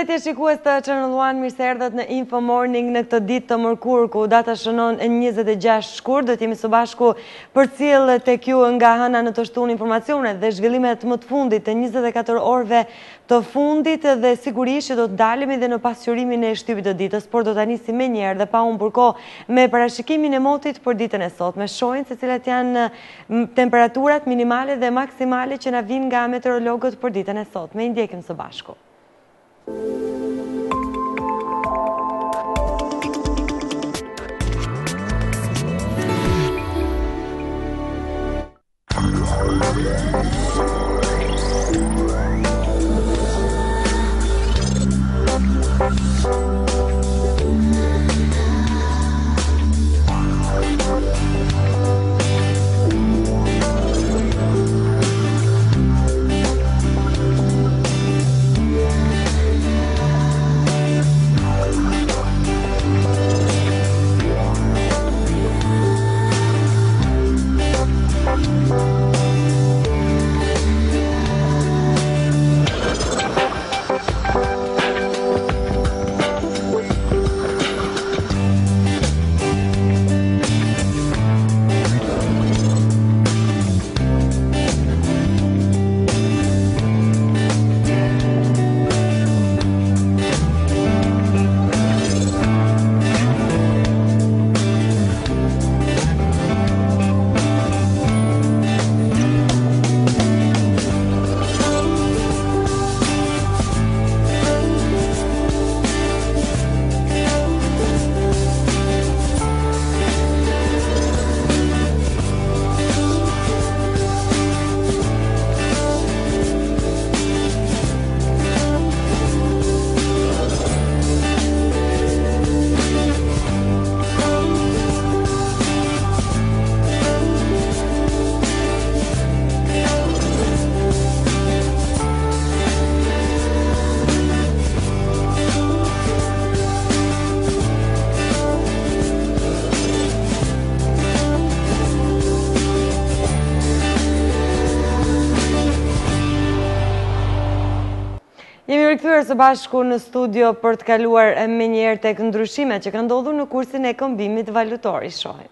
Përshëndetje shikues të Channel One, mirë se erdhët në Infomorning në këtë ditë të mërkurë ku data shënon 26 shkurt. Do t'jemi së bashku për cilë tek ju nga hëna në të shtunë informacionet dhe zhvillimet më të fundit të 24 orëve të fundit dhe sigurisht që do të dalemi dhe në pasqyrimin e shtypit të ditës, por do ta nisim me njerë dhe pa humbur kohë me parashikimin e motit për ditën e sotme. Shohim se cilat janë temperaturat minimale dhe maksimale që na vijnë nga meteorologët për ditën e sotme. I ndjekim së bashku. Jemi rikthyer së bashku në studio për të kaluar me njëherë tek ndryshimet që kanë ndodhur në kursin e këmbimit valutor. Shohim.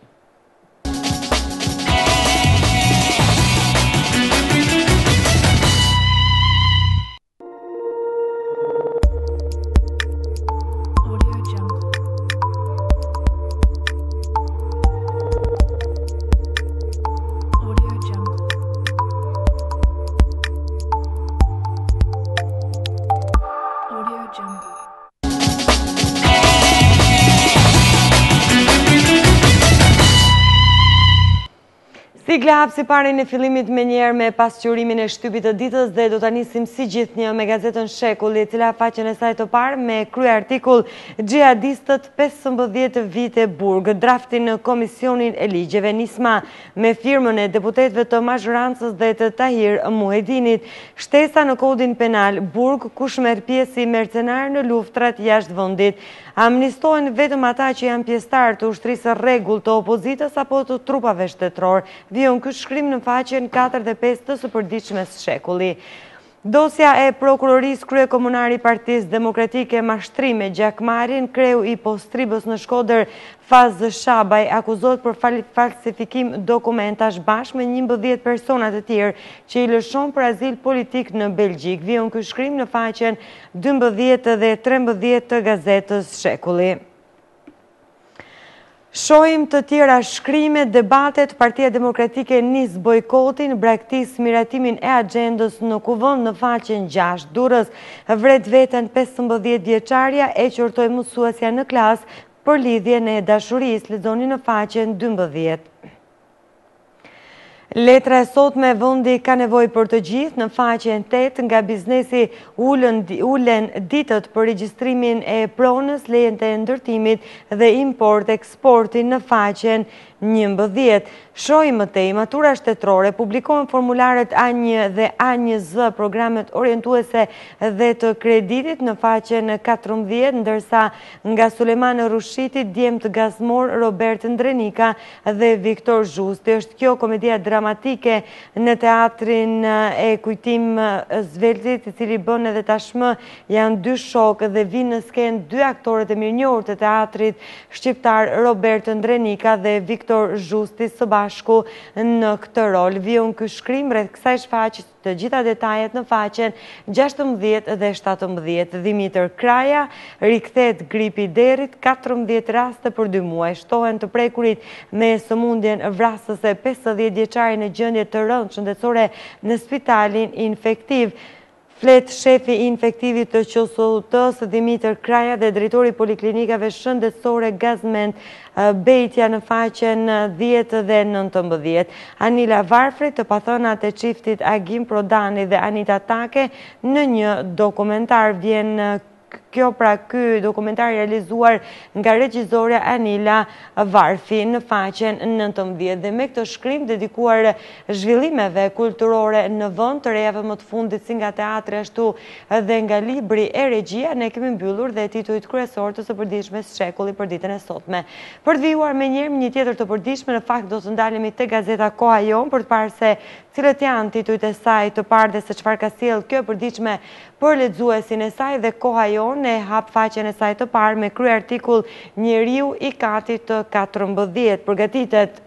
Sigla hapsi parën e fillimit me njerë me pasqyrimin e shtypit të ditës dhe do të nisim si gjithnjë me gazetën Shekulli, cila faqen e saj të parë me krye artikull Xhihadistët 15 vite burg, drafti në Komisionin e Ligjeve, nisma me firmën e deputetëve të mazhorancës dhe të Tahir Muhedinit, shtesa në kodin penal, burg kush merr pjesë si mercenar në luftrat jashtë vendit. Amnistohen vetëm ata që janë pjesëtar të ushtrisë rregull të opozitës apo të trupave shtetëror. Vion ky shkrim në faqen 4 dhe 5 të së përditshmes Shekulli. Dosja e prokurorisë kryekomunari i Partisë Demokratike mashtrim me gjakmarrjen, kreu i Postribës në Shkodër Faz Shabaj akuzohet për falsifikim dokumentash bashkë me 11 persona të tjerë që i lëshon për azil politik në Belgjik. Vion ky shkrim në faqen 12 dhe 13 të gazetës Shekulli. Shohim të tjera shkrime, debatet, Partia Demokratike nis bojkotin, braktis miratimin e agendës në kuvend në faqen 6. Durrës vret veten 15 vjeçaria e qortoi mësuesja në klasë për lidhjen e dashurisë, lexoni në faqen 12. Letra e sotme, vendi ka nevojë për të gjithë, në faqen 8, nga biznesi ulen ditët për regjistrimin e pronës, lejen të ndërtimit dhe import-eksportin në faqen 2011. Shohim më tej, matura shtetërore, publikohen formularet A1 dhe A1Z, programet orientuese dhe të kreditit në faqen 14, ndërsa nga Suleman Rushiti, djemt gazmor Robert Drenica dhe Viktor Zhusti. Është kjo komedia dramatike në teatrin e Kujtim Zveltit, i cili bën edhe tashmë janë dy shokë dhe vinë në skenë dy aktorët e mirënjohur të teatrit shqiptar, Robert Drenica dhe Viktor Zhusti, së bashku në këtë rol. Vion ky shkrim rreth kësaj shfaqje, të gjitha detajet në faqen 16 dhe 17. Dimitër Kraja rikthehet gripi i derit, 14 raste për 2 muaj. Shtohen të prekurit me sëmundjen vrasëse 50 vjeçari në gjendje të rëndë shëndetësore në spitalin infektiv. Flet shefi i infektivit të QSUT-s Dimitër Kraja dhe drejtori i poliklinikave shëndetësore Gazmend Bejtja në faqen 10 dhe 19. Anila Varfri, të pathënat e çiftit Agim Prodani dhe Anita Take në një dokumentar. Vjen kjo pra ky dokumentar realizuar nga regjizorja Anila Varfi në faqen 19. Dhe me këtë shkrim dedikuar zhvillimeve kulturore në vend, të rejave më të fundit si nga teatri ashtu dhe nga libri e regjia, ne kemi mbyllur dhe titujt kryesor të së përditshme shekulli për ditën e sotme. Për të vijuar me një tjetër të përditshme, në fakt do të ndalemi te gazeta Koha Jon për të parë se cilët janë titujt e saj, të parë dhe se çfarë ka sjellë kjo e përditshme për lexuesin e saj. Dhe Koha Jon e hap faqen e saj të parë me krye artikull Njeriu i katit të 14. Përgatitet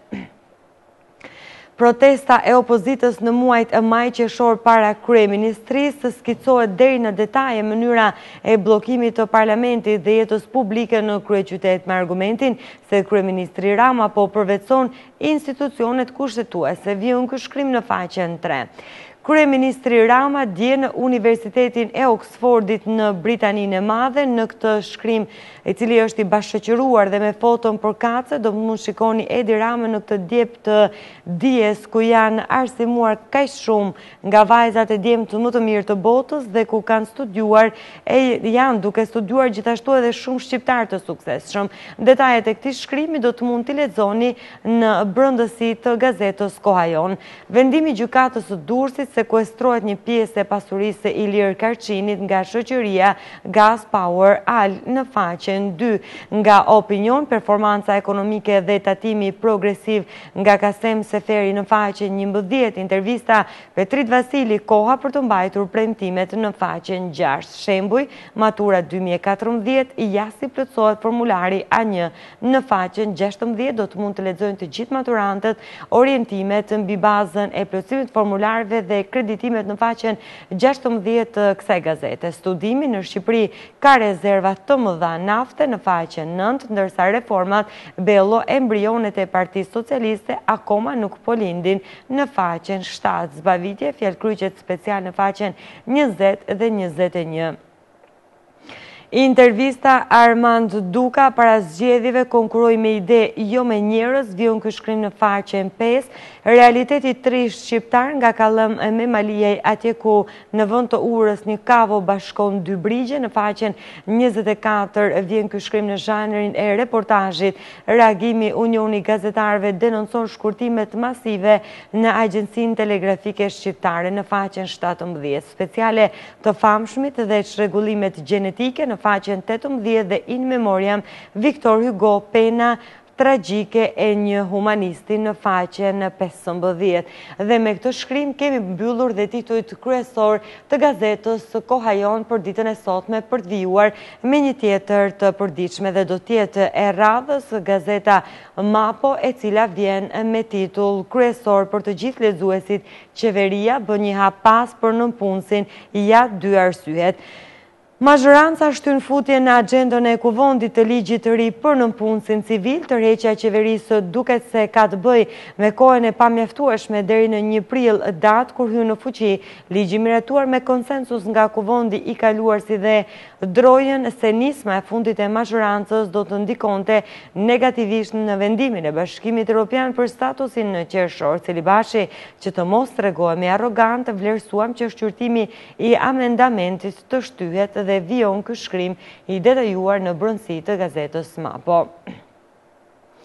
protesta e opozitës në muajt e maj qershor para kryeministrisë, skicohet deri në detaje mënyra e bllokimit të parlamentit dhe jetës publike në kryeqytet, me argumentin se kryeministri Rama po përvetson institucionet kushtetuese. Vjen ky shkrim në faqen 3. Kryeministri Rama dje në Universitetin e Oxfordit në Britaninë e Madhe. Në këtë shkrim, i cili është i bashkëqëruar dhe me foton për kace, do mund shikoni Edi Rama në këtë djep të dijes, ku janë arsimuar kaq shumë nga vajzat e djemtë më të mirë të botës dhe ku kanë studiuar e janë duke studiuar gjithashtu edhe shumë shqiptar të suksesshëm. Detajet e këtij shkrimi do të mund t'i lexoni në brendësi të gazetës Koha Jon. Vendimi i gjykatës së Durrësit sekuestrohet një pjesë e pasurisë së Ilir Karçinit nga shoqëria Gas Power Al në faqen 2. Nga Opinion, performanca ekonomike dhe tatimi progresiv nga Kasem Seferi në faqen 11. Intervista Petrit Vasili, koha për të mbajtur premtimet në faqen 6. Shembuj, matura 2014, jasi plotësohet formulari A1 në faqen 16. Do të mund të lexojnë të gjithë maturantët orientimet mbi bazën e plotësimit formularëve dhe kreditimet në faqen 16 të kësaj gazete. Studimi në Shqipëri ka rezerva të mëdha nafte në faqen 9, ndërsa reformat bello embrionet e Partisë Socialiste akoma nuk po lindin në faqen 7. Zbavitje, fjalkryqet special në faqen 20 dhe 21. Intervista Armand Duka para zgjedhjeve, konkurroi me ide jo me njerëz. Vjen ky shkrim në faqen 5. Realiteti trisht shqiptar nga Kallëm me Malijaj, atje ku në vend të urës një kavo bashkon dy brigje. Në faqen 24 vjen ky shkrim në zhanrin e reportazhit. Reagimi Unioni Gazetarëve denoncon shkurtimet masive në Agjencinë Telegrafike Shqiptare në faqen 17. Speciale të famshmit dhe çrregullimet gjenetike në faqen 18 dhe in memoriam Victor Hugo, pena tragjike e një humanisti në faqen 15. Dhe me këtë shkrim kemi mbyllur dhe titujt kryesor të gazetës Koha Jon për ditën e sotme, për të vijuar me një tjetër të përditshme dhe do t'jetë e radhës gazeta Mapo, e cila vjen me titull kryesor për të gjithë lexuesit: Qeveria bën një hap pas për nënpunësin, ja 2 arsyet. Mazhoranca shtyn futje në agjendën e kuvendit të ligjit të ri për nënpunësin civil. Tërheqja e qeverisë duket se ka të bëjë me kohën e pamjaftueshme deri në 1 prill, datë kur hyn në fuqi ligji miratuar me konsensus nga kuvendi i kaluar, si dhe drojën se nisma e fundit e mazhorancës do të ndikonte negativisht në vendimin e Bashkimit Evropian për statusin në qershor. Celibashi, që të mos tregohemi arrogant, vlerësuam që shqyrtimi i amendamentit të shtyhet dhe vijon ky shkrim i detajuar në brendësi të gazetës Mapo.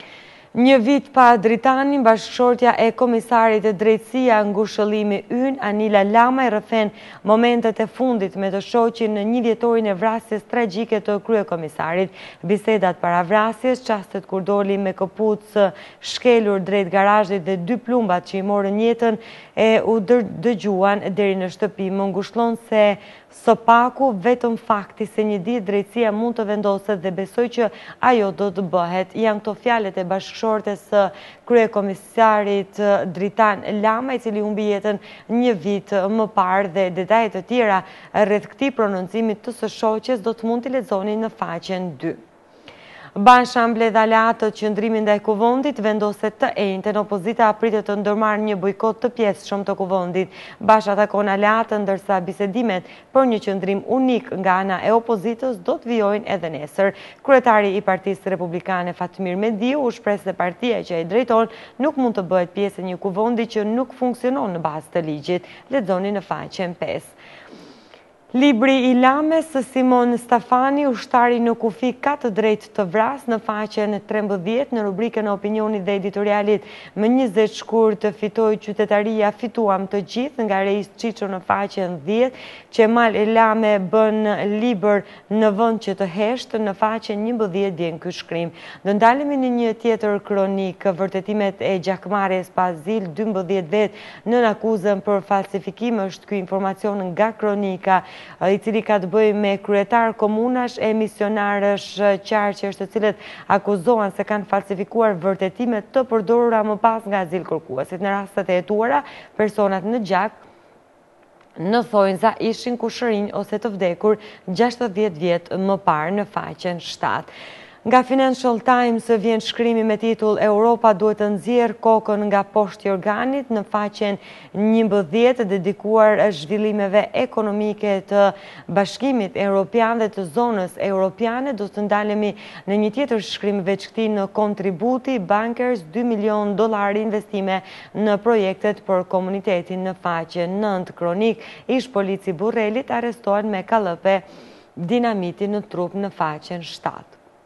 Një vit pa dritanin, bashkëshortja e komisarit e drejtësia ngushëllimi Ynë, Anila Lama, i rrëfen momentet e fundit me të shoqin në një vjetorin e vrasjes tragjike të kryekomisarit. Bisedat para vrasjes, qastet kur doli me këpucë shkelur drejt garazhit dhe 2 plumbat që i morën jetën e u dëgjuan deri në shtëpi. Më ngushëllon se së paku vetëm fakti se një ditë drejtësia mund të vendoset dhe besoj që ajo do të bëhet. Janë këto fjalët e bashkëshortes së kryekomisarit Dritan Lama, i cili humbi jetën një vit më parë, dhe detajet të tjera rreth këtij prononcimit të së shoqes do të mund t'i lexoni në faqen 2. Basha mbledh aleatët qëndrimin ndaj kuvendit, vendoset të enjten, opozita pritet të ndërmarrë një bojkot të pjesëshëm të kuvendit. Basha takon aleatën, ndërsa bisedimet për një qëndrim unik nga ana e opozitës do të vijojnë edhe nesër. Kryetari i Partisë Republikane Fatmir Mediu u shpreh se partia që ai drejton nuk mund të bëhet pjesë e një kuvendi që nuk funksionon në bazë të ligjit. Lexoni në faqen 5. Libri i Lames, Simon Stafani, ushtari në kufi ka të drejtë të vrasë, në faqen 13, në rubrikën e opinionit dhe editorialit. Më 20 shkurt të fitoj qytetaria, fituam të gjithë, nga Reis Qiço në faqen 10, Qemal Lame bën libër në vend që të heshtë, në faqen 11 vjen ky shkrim. Do ndalemi në një tjetër kronik, vërtetimet e gjakmarrjes pa azil, 12 vet nën akuzën për falsifikim. Është ky informacion nga kronika, i cili ka të bëjë me kryetar komunash e misionarësh qarqesh, të cilët akuzohen se kanë falsifikuar vërtetimet të përdorura më pas nga azil kërkuesit. Në rastet e hetuara, personat në gjak në thonjza ishin kushërinj ose të vdekur 60 vjet më parë, në faqen 7. Nga Financial Times vjen shkrimi me titull Europa duhet të nxjerrë kokën nga poshtë organit, në faqen 11, dedikuar zhvillimeve ekonomike të Bashkimit Evropian dhe të zonës europiane. Do të ndalemi në një tjetër shkrim veç këtij në kontributi, bankers $2 milion investime në projektet për komunitetin, në faqen 9. Kronik, ish polici Burrelit arrestohen me kallëpe dinamiti në trup, në faqen 7.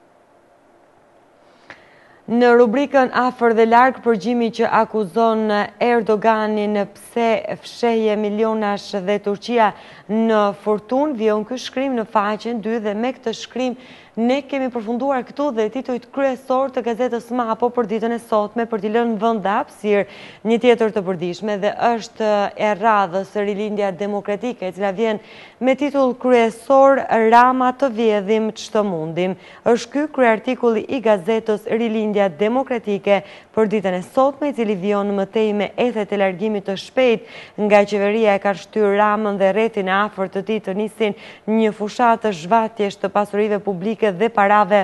Në rubrikën afër dhe larg, përgjimi që akuzon Erdoganin pse fshehje milionash dhe Turqia në fortunë, vjen ky shkrim në faqen 2, dhe me këtë shkrim ne kemi përfunduar këtu dhe titujt kryesor të gazetës Mapo për ditën e sotme, për t'i lënë vend dhe hapësirë një tjetër të përditshme, dhe është e radhës Rilindja Demokratike, e cila vjen me titull kryesor Rama të vjedhim ç'të mundim. Është ky kryartikulli i gazetës Rilindja Demokratike për ditën e sotme, i cili vjen më tej me ethet e largimit të shpejt nga qeveria, e ka shtyrë Ramën dhe rrethin e afërt të tij të nisin një fushatë zhvatjesh të pasurive publike dhe parave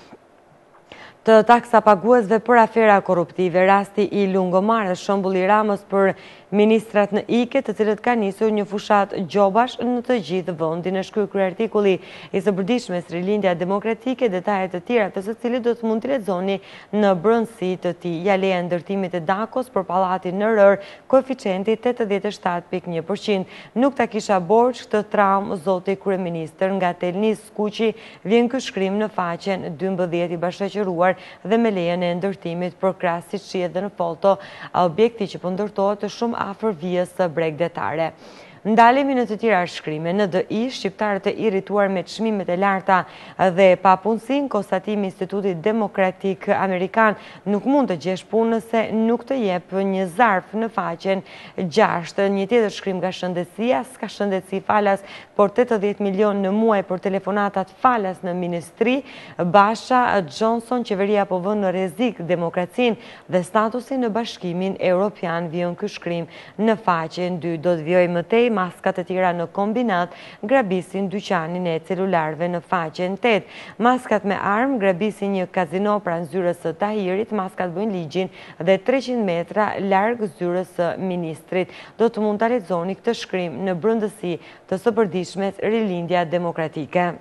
të taksa paguesve për afera korruptive. Rasti i Lungomarës, shembulli i Ramës për ministrat në ike, të cilët ka nisur një fushat gjobash në të gjithë vendin. Është ky kryartikulli i së përditshmes Rilindja Demokratike, detajet të tjera të së cilit do të mund t'i lexoni në brendësi të tij. Ja leja ndërtimit e Dakos për pallatin në Rër, koeficienti 87.1%. Nuk ta kisha borxh këtë traumë zoti kryeministër. Nga Telnis Skuqi vjen ky shkrim në faqen 12, i bashkëqëruar dhe me lejen e ndërtimit për krah, siç shihet dhe në foto, objekti që po ndërtohet të shumë afër vijës së Bregdetare. Ndalemi në të tjera shkrime. Në DI, shqiptarët e irrituar me çmimet e larta dhe papunësinë, konstatimi i Institutit Demokratik Amerikan, nuk mund të gjesh punë nëse nuk të jep një zarf, në faqen 6. Një tjetër shkrim nga shëndetësia, s'ka shëndetësi falas, por 80 milion në muaj për telefonatat falas në ministri. Basha Johnson, qeveria po vën në rrezik demokracinë dhe statusin në Bashkimin Evropian, vjen ky shkrim në faqen 2. Do të vijojë më tej maskat e tjera në kombinat, grabisin dyqanin e celularëve, në faqen 8. Maskat me armë grabisin një kazino pranë zyrës së Tahirit, maskat bëjnë ligjin dhe 300 metra larg zyrës së ministrit. Do të mund ta lexoni këtë shkrim në brendësi të së përditshmes Rilindja Demokratike.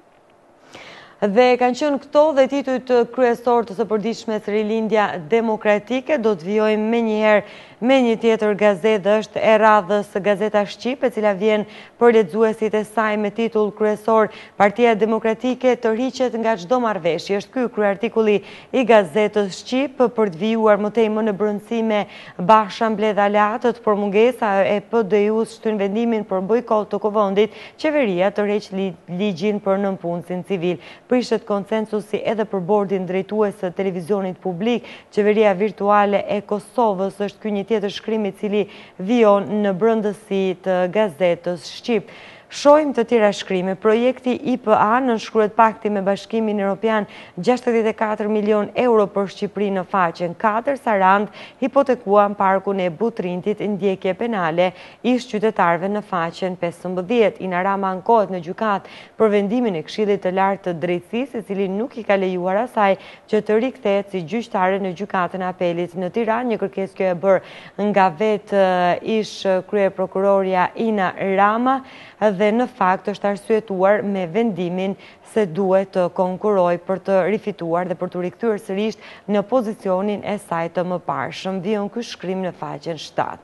Dhe kanë qenë këto dhe titujt kryesor të së përditshmes Rilindja Demokratike. Do të vijojmë menjëherë Me një tjetër gazetë është e radhës Gazeta Shqip, e cila vjen për lexuesit e saj me titull kryesor Partia Demokratike tërhiqet nga çdo marrëveshje. Është ky kryartikulli i Gazetës Shqip për të vijuar më tej në brendësi me Basha mbledh aleatët, por mungesa e PD-s shtyn vendimin për bojkot të kuvendit, qeveria tërheq ligjin për nënpunësin civil. Prishet konsensusi edhe për bordin drejtues të televizionit publik. Qeveria virtuale e Kosovës është ky një tjetër shkrim i cili vijon në brendësi të Gazetës Shqip. Shohim të tjera shkrime. Projekti IPA nënshkruhet pakti me Bashkimin Evropian 64 milion euro për Shqipërinë në faqen 4, Sarand hipotekuan parkun e Butrintit ndjekje penale ish qytetarëve në faqen 15. Ina Rama ankohet në gjykat për vendimin e Këshillit të Lartë të Drejtësisë, i cili nuk i ka lejuar asaj që të rikthehet si gjyqtare në gjykatën e apelit në Tiranë, një kërkesë që e bërë nga vetë ish kryeprokuroria Ina Rama, dhe në fakt është arsyetuar me vendimin se duhet të konkurroj për të rifituar dhe për të rikthyer sërish në pozicionin e saj të mëparshëm. Vijon ky shkrim në faqen 7.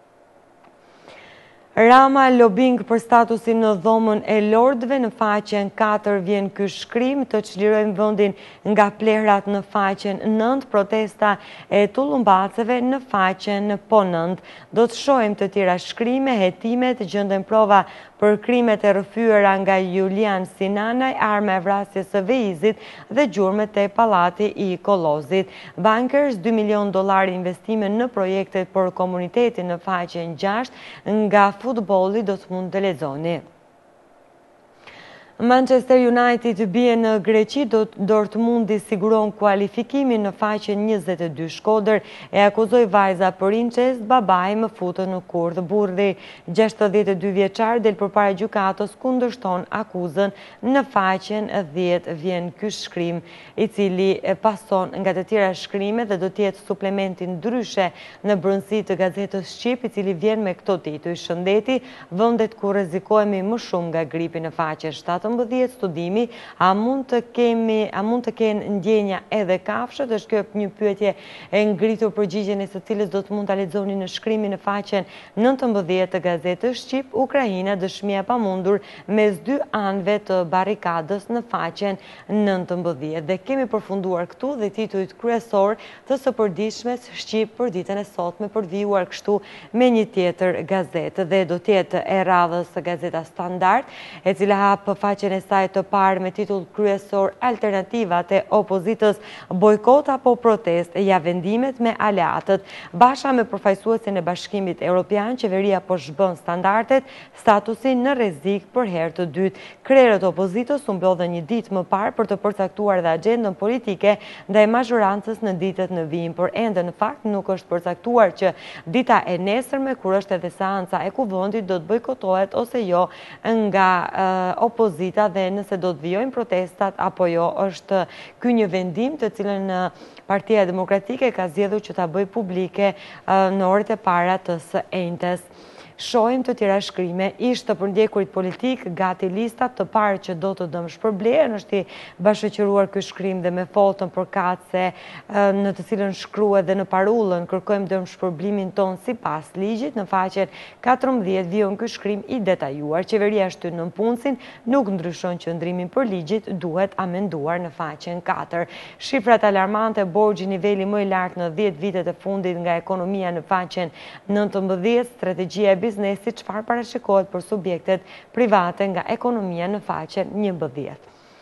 Rama lobing për statusin në dhomën e lordëve, në faqen 4 vjen ky shkrim. Të çlirojmë vendin nga plerat në faqen 9, protesta e tullumbaceve në faqen po 9. Do të shohim të tjera shkrime, hetimet, gjenden prova për krimet e rrëfyera nga Julian Sinanaj, arma e vrasjes së Veizit dhe gjurmët e pallati i Kollozit. Bankers, $2 milion investime në projektet për komunitetin në faqen 6, nga futbolli do të mund të lexoni. Manchester United bie në Greqi, Dortmundi siguron kualifikimin në faqen 22. Shkodër e akuzoi vajza për incest, babai më futën në kurth. Burri 62 vjeçar del përpara gjykatës, kundërshton akuzën. Në faqen 10 vjen ky shkrim, i cili pason nga të tjera shkrime dhe do të jetë suplementi ndryshe në brendësi të Gazetës Shqip, i cili vjen me këto tituj: Shëndeti, vendet ku rrezikohemi më shumë nga gripi në faqen 7. Studimi, a mund të kenë ndjenja edhe kafshët? Është kjo një pyetje e ngritur, përgjigjen e së cilës do të mund ta lexoni në shkrimin në faqen 19 të Gazetës Shqip. Ukraina dëshmia e pamundur mes dy anëve të barrikadës në faqen 19. Dhe kemi përfunduar këtu dhe titujt kryesor të së përditshmes Shqip për ditën e sotme, për vijuar kështu me një tjetër gazetë, dhe do të jetë e radhës Gazeta Standard, e cila hap faqen e saj të parë me titull kryesor: Alternativat e opozitës, bojkot apo protest, ja vendimet me aleatët. Basha me përfaqësuesin e Bashkimit Evropian, qeveria po zhbën standardet, statusin në rrezik për herë të dytë. Krerët e opozitës u mblodhen një ditë më parë për të përcaktuar dhe agjendën politike ndaj mazhorancës në ditët në vijim, por ende në fakt nuk është përcaktuar që dita e nesërme, kur është edhe seanca e kuvendit, do të bojkotohet ose jo nga opozita, dhe nëse do të vijojnë protestat apo jo. Është ky një vendim të cilën Partia Demokratike ka zgjedhur që ta bëjë publike në orët e para të së enjtes. Shohim të tjera shkrime. Ish të përndjekurit politik, gati listat të parë që do të dëmshpërblen. Është i bashkëqëruar ky shkrim dhe me fotën përkatëse në të cilën shkruhet dhe në parullën: kërkojmë dëmshpërblimin ton sipas ligjit. Në faqen 14 vijon ky shkrim i detajuar. Qeveria shtyn nënpunësin, nuk ndryshon qëndrimin për ligjit, duhet amenduar. Në faqen 4. Shifrat alarmante, borxhi niveli më i lartë në 10 vitet e fundit nga ekonomia. Në faqen 19. Strategjia e biznesit, çfarë parashikohet për subjektet private nga ekonomia. Në faqen 11.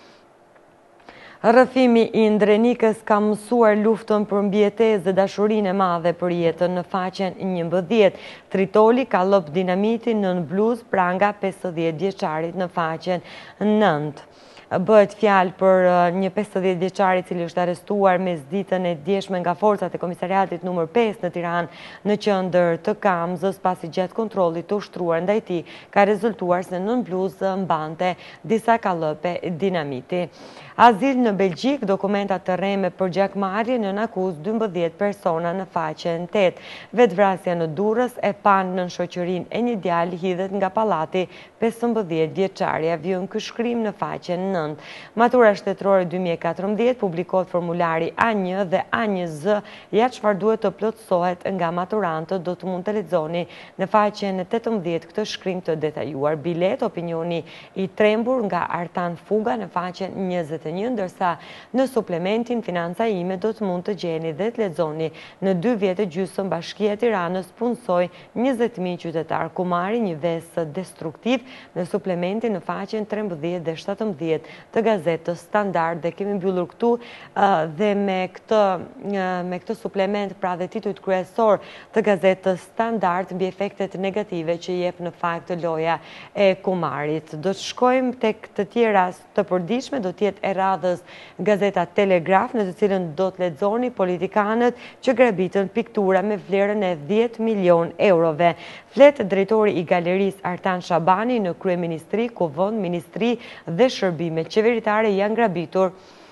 Rrëfimi i Drenicës ka mësuar luftën për mbijetesë dhe dashurinë e madhe për jetën. Në faqen 11. Tritoli ka lëp dinamitin nën bluzë pranga 50 vjeçarit. Në faqen 9. Bëhet fjalë për një 50 vjeçar i cili është arrestuar mesditën e djeshme nga forcat e komisariatit numër 5 në Tiranë, në qendër të Kamzës, pasi gjatë kontrollit të ushtruar ndaj tij ka rezultuar se nën bluzë mbante disa kallëpe dinamiti. Azil në Belgjik, dokumenta të rreme për gjakmarrje, nën akuzë 12 persona. Në faqen 8. Vetvrasja në Durrës e panë nën shoqërinë e një djalë hidhet nga pallati 15 vjeçaria. Vjen ky shkrim në faqen 9. 9. Matura shtetërore 2014 publikohet formulari A1 dhe A1Z, ja çfarë duhet të plotësohet nga maturantët, do të mund të lexoni në faqen 18 këtë shkrim të detajuar. Bilet, opinioni i trembur nga Artan Fuga në faqen 21, ndërsa në suplementin Financa ime do të mund të gjeni dhe të lexoni në 2 vjet e gjysmë Bashkia e Tiranës punësoi 20.000 qytetar. Kumari një vesë destruktiv në suplementin në faqen 13 dhe 17 të gazetës Standard, dhe kemi mbyllur këtu dhe me këtë suplement, pra dhe titujt kryesor të gazetës Standard mbi efektet negative që jep në fakt loja e Kumarit. Do të shkojmë tek të tjera të përditshme, do të jetë e radhës gazeta Telegraf, në të cilën do të lexoni politikanët që grabitën piktura me vlerën e 10 milion eurove. Flet drejtori i galerisë Artan Shabani në kryeministri, kuvend, ministri dhe shërbimet qeveritare janë grabitur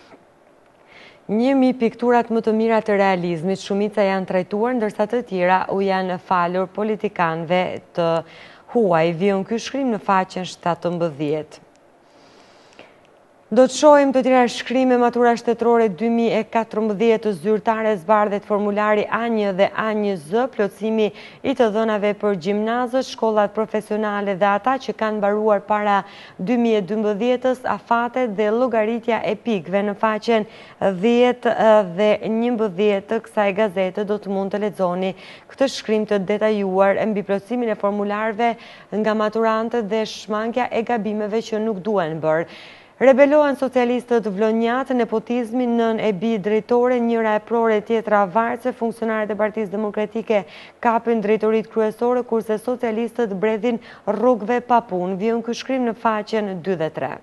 1.000 pikturat më të mira të realizmit. Shumica janë trajtuar, ndërsa të tjera u janë falur politikanëve të huaj. Vion ky shkrim në faqen 17. Do të shohim të tjera shkrime. Matura shtetërore 2014 të zyrtare zbardhet formulari A1 dhe A1Z, plotësimi i të dhënave për gjimnazët, shkollat profesionale dhe ata që kanë mbaruar para 2012-s, afatet dhe llogaritja e pikëve në faqen 10 dhe 11 të kësaj gazete. Do të mund të lexoni këtë shkrim të detajuar mbi plotësimin e formularëve nga maturantët dhe shmangja e gabimeve që nuk duhen bërë. Rebelohen socialistët vlonjat, nepotizmin nën e bi drejtore, njëra e prore, tjetra varëse, funksionarët e Partisë Demokratike kapin drejtorit kryesore, kurse socialistët bredhin rrugëve pa punë. Vion ky shkrim në faqen 2 dhe 3.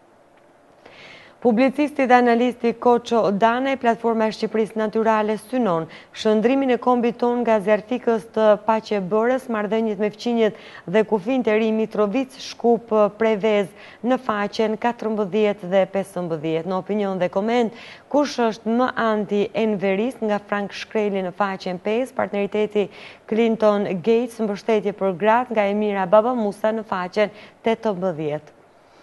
Publicisti dhe analisti Koço Dane, Platforma e Shqipërisë Natyrale synon shëndrimin e kombit ton nga zjarfikës të paqebërës, marrëdhëniet me fqinjet dhe kufijtë e ri Mitrovic, Shkup, Prevez në faqen 14 dhe 15. Në opinion dhe koment, kush është më anti-enverist, nga Frank Shkreli në faqen 5, partneriteti Clinton-Gates, mbështetje për gratë nga Emira Baba Musa në faqen 18.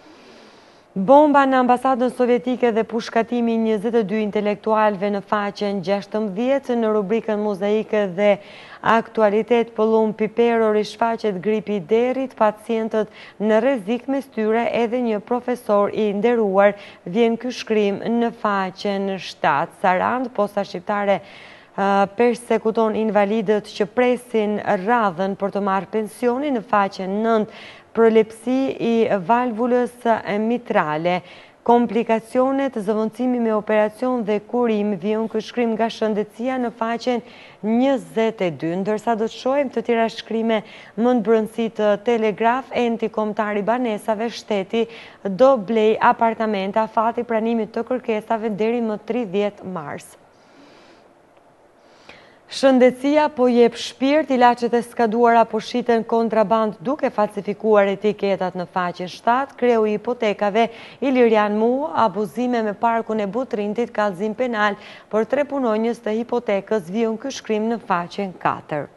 Bomba në ambasadën sovjetike dhe pushkatimi 22 intelektualve në faqen 16, në rubrikën mozaike dhe aktualitet pëllum pipero rishfaqet gripi i derit, pacientët në rrezik me styre, edhe një profesor i nderuar. Vjen ky shkrim në faqen 7. Sarand, posta shqiptare persekuton invalidët që presin radhën për të marrë pensionin, në faqen 9. Prolepsi i valvulës mitrale, komplikacionet, zëvendësimi me operacion dhe kurim. Vion ky shkrim nga Shëndetësia në faqen 22. Ndërsa do të shohim të tjera shkrime më në brendësi të Telegraf. Enti kombëtar i banesave, shteti do blej apartamenta, afati pranimit të kërkesave deri më 30 mars. Shëndetësia po jep shpirt, ilaçet e skaduara po shiten kontraband duke falsifikuar etiketat në faqen 7. Kreu i hipotekave Ilirian Mu, abuzime me parkun e Butrintit, kallëzim penal për 3 punonjës të hipotekës. Vion ky shkrim në faqen 4.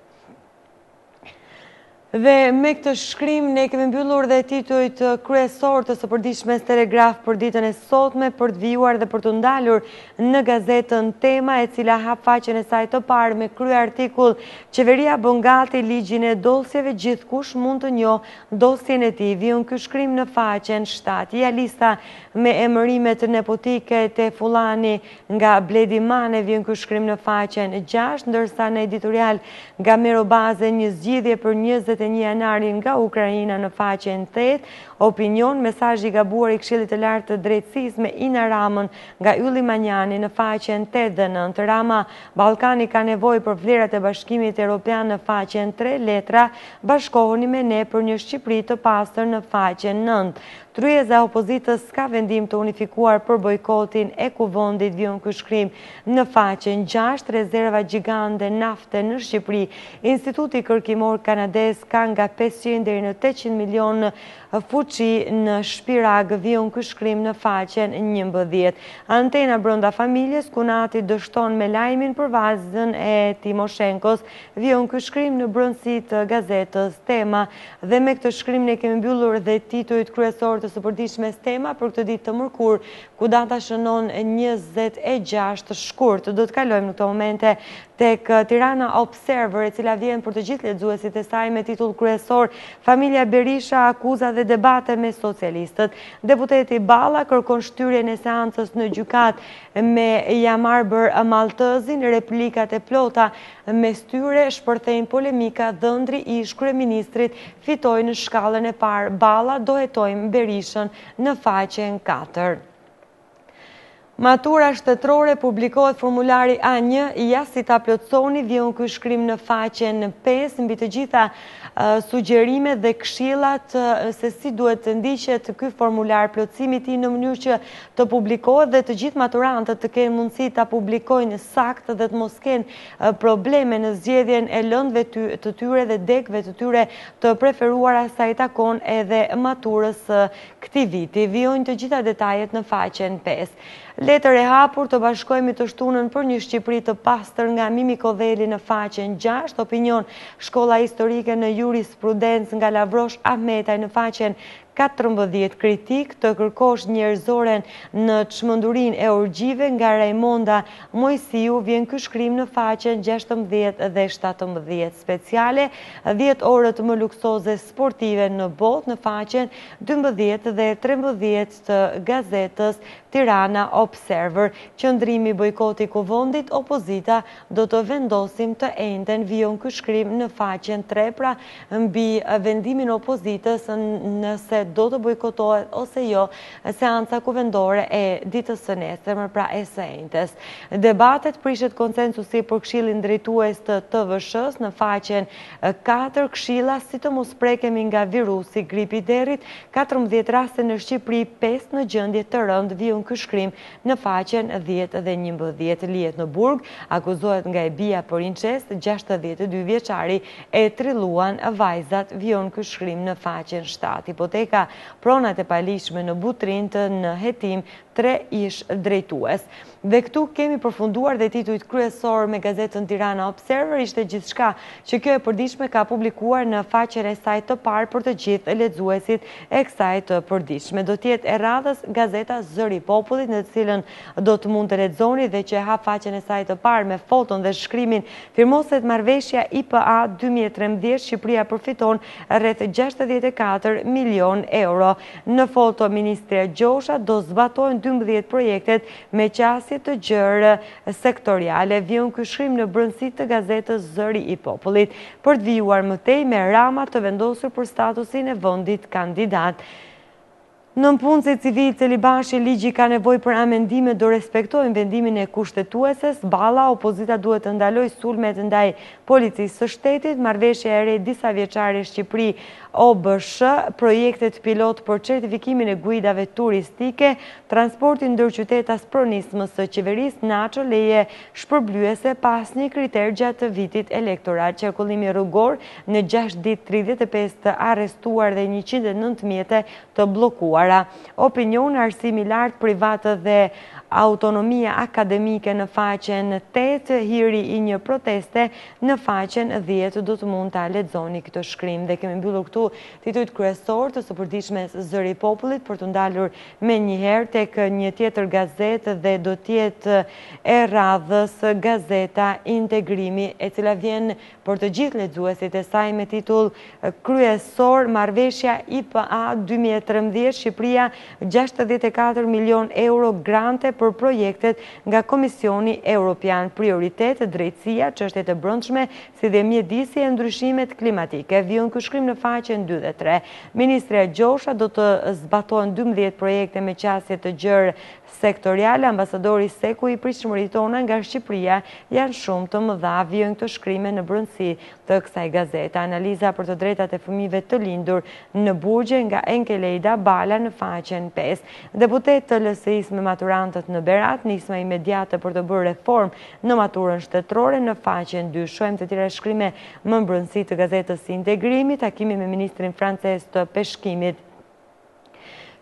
Dhe me këtë shkrim ne kemi mbyllur dhe titujt kryesor të së përditshmes Telegraf për ditën e sotme, për të vijuar dhe për të ndalur në gazetën Tema, e cila hap faqen e saj të parë me krye artikull "Qeveria bën gati ligjin e dosjeve, gjithkush mund të njohë dosjen e tij". Vion ky shkrim në faqen 7. Ja lista me emërimet nepotike te Fullani nga Bledi Mane. Vjen ky shkrim në faqen 6, ndërsa në editorial nga Merobaze, një zgjidhje për 21 janarin nga Ukraina në faqen 8, opinion, mesazh i gabuar i Këshillit të Lartë të Drejtësisë me Ina Ramën nga Ylli Manjani në faqen 8 dhe 9. Rama, Ballkani ka nevojë për vlerat e Bashkimit Evropian në faqen 3, letra, bashkohuni me ne për një Shqipëri të pastër në faqen 9. Tryeza e opozitës ka vendim të unifikuar për bojkotin e kuvendit. Vion ky shkrim në faqen 6. Rezerva gjigande nafte në Shqipëri. Instituti Kërkimor Kanades ka nga 500 deri në 800 milion fuqi në shpirag. Vion ky shkrim në faqen 11. Antena brenda familjes, Kunati dështon me lajmin për vajzën e Timoshenkos. Vion ky shkrim në brendësi të gazetës Tema. Dhe me këtë shkrim ne kemi mbyllur dhe titujt kryesor kryesor të së përditshme tema për këtë ditë të mërkur, ku data shënon 26 shkurt. Do të kalojmë në këto momente tek Tirana Observer, e cila vjen për të gjithë lexuesit e saj me titull kryesor: Familja Berisha akuza dhe debate me socialistët. Deputeti Balla kërkon shtyrjen e seancës në gjykat me Jamarbër Maltëzin. Replikat e plota mes tyre shpërthejnë polemika. Dhëndri ish kryeministrit fitoi në shkallën e parë. Balla do hetojmë Berishën në faqen 4. Matura shtetërore, publikohet formulari A1, ja si ta plotsoni, vjen ky shkrim në faqen 5, mbi të gjitha sugjerimet dhe këshillat se si duhet të ndiqet ky formular plotësimi i tij në mënyrë që të publikohet dhe të gjithë maturantët të kenë mundësi ta publikojnë saktë dhe të mos kenë probleme në zgjedhjen e lëndëve të tyre dhe dekëve të tyre të preferuara sa i takon edhe maturës këtij viti. Vijojnë të gjitha detajet në faqen 5. Letër e hapur, të bashkojmë të shtunën për një Shqipëri të pastër nga Mimi Kodheli në faqen 6, opinion shkolla historike në jurisprudencë nga Lavrosh Ahmetaj në faqen 14, kritik të kërkosh njerëzoren në çmendurin e orgjive nga Raimonda Mojsiu, vjen ky shkrim në faqen 16 dhe 17, speciale 10 orët më luksoze sportive në botë në faqen 12 dhe 13 të gazetës Tirana Observer. Qëndrimi bojkoti kuvendit, opozita do të vendosim të enden, vjen ky shkrim në faqen 3, pra mbi vendimin e opozitës nëse do të bojkotohet ose jo seanca kuvendore e ditës së nesërme, pra e së ejnëtes. Debatet, prishet konsensusi për Këshillin drejtues të TVSH-s në faqen 4, këshilla si të mos prekemi nga virusi gripi derit, 14 raste në Shqipëri, 5 në gjendje të rëndë, vjen ky shkrim në faqen 10 dhe 11. Lihet në burg, akuzohet nga e bia për incest, 62 vjeçari e trilluan vajzat, vjen ky shkrim në faqen 7. Hipoteka, pronat e palishme në Butrint, në hetim 3 ish drejtues. Dhe këtu kemi përfunduar dhe titujt kryesor me gazetën Tirana Observer. Ishte gjithçka që kjo e përditshme ka publikuar në faqen e saj të parë për të gjithë lexuesit e kësaj të përditshme. Do të jetë e radhës gazeta Zëri i Popullit, në të cilën do të mund të lexoni dhe që e hap faqen e saj të parë me foton dhe shkrimin: firmoset marrëveshja IPA 2013, Shqipëria përfiton rreth 64 milion euro. Në foto ministria Gjosha, do zbatojnë 12 projektet me qasje të gjerë sektoriale, vjen ky shkrim në brendësi të gazetës Zëri i Popullit. Për të vijuar më tej me Rama të vendosur për statusin e vendit kandidat. Nën punësi civil Celibashi, ligji ka nevojë për amendime, do respektojnë vendimin e kushtetueses. Balla, opozita duhet të ndalojë sulmet ndaj policisë së shtetit. Marrëveshja e re disa vjeçare Shqipëri OBSH, projektet pilot për certifikimin e guidave turistike, transporti ndërqytet as pronismës së qeverisë, Naço leje shpërblyese pas një kriter gjatë vitit elektoral. Qarkullimi rrugor në 6 ditë, 35 të arrestuar dhe 109 mjete të bllokuar. Opinion, arsimi lartë privatë dhe autonomia akademike në faqen 8, hiri i një proteste në faqen 10, do të mund ta lexoni këtë shkrim. Dhe kemi mbyllur këtu titujt kryesor të së përditshmes Zëri i Popullit, për të ndalur me njëherë tek një tjetër gazetë dhe do të jetë e radhës gazeta Integrimi, e cila vjen për të gjithë lexuesit e saj me titull kryesor: marrëveshja IPA 2013, Shqipëria 64 milion euro grante për projektet nga Komisioni Evropian, prioritet drejtësia, çështjet e brendshme si dhe mjedisi e ndryshimet klimatike. Vjen ky shkrim në faqen 2 dhe 3. Ministria Gjosha, do të zbatohen 12 projekte me qasje të gjerë sektoriale. Ambasadori Seku i pritshmëritë tona nga Shqipëria janë shumë të mëdha, vjen këto shkrime në brendësi të kësaj gazete. Analiza për të drejtat e fëmijëve të lindur në burgje nga Enkelejda Bala në faqen 5. Deputet të LSI-s me maturantët në Berat, nisma imediate për të bërë reformë në maturën shtetërore në faqen 2. Shohim të tjera shkrime më brendësi të gazetës Integrimi, takimi me ministrin francez të peshkimit